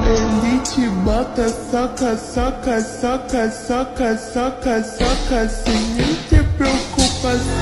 Ele te bota, soca, soca, soca, soca, soca, soca, sem nem ter preocupação.